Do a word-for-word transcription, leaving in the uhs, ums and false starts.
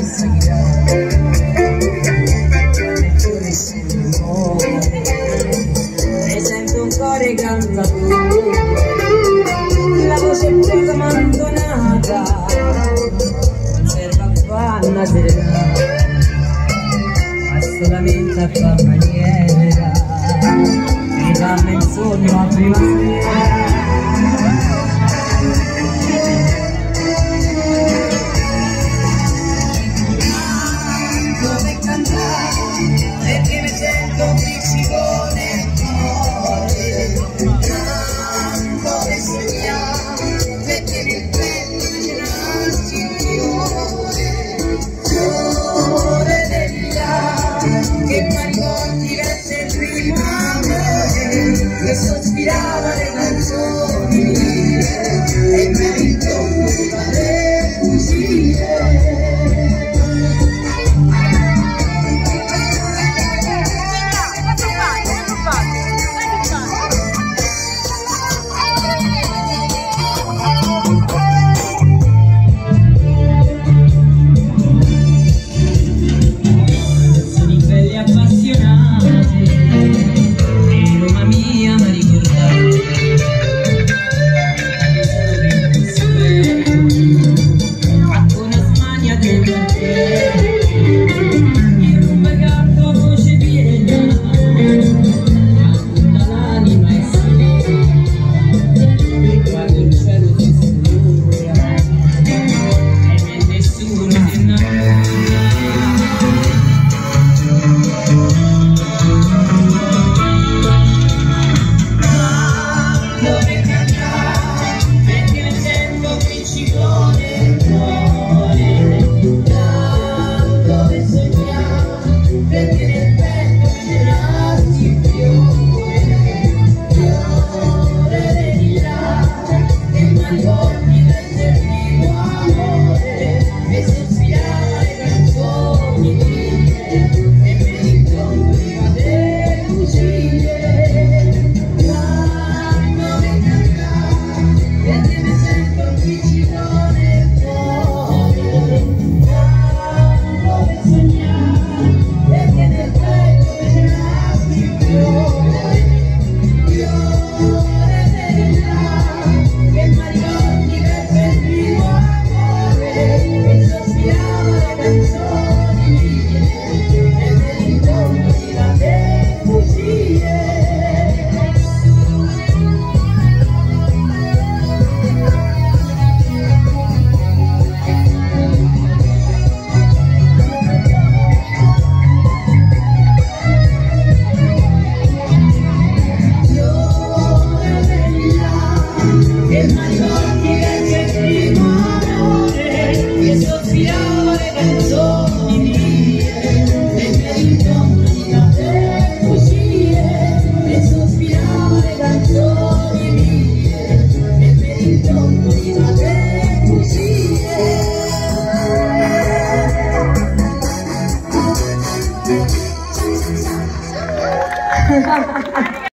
e sento un cuore cantatore, la voce più abbandonata, serve a fare una serenata, ma solamente a far maniera, mi dammi il sogno a prima sera. Perché mi sento un piccicone nel cuore, tanto che sognare, perché nel petto mi nasce il fiore, fiore degli che mi ricordi verso il primo amore, che sospirava le canzoni e mi ritorno le bugie.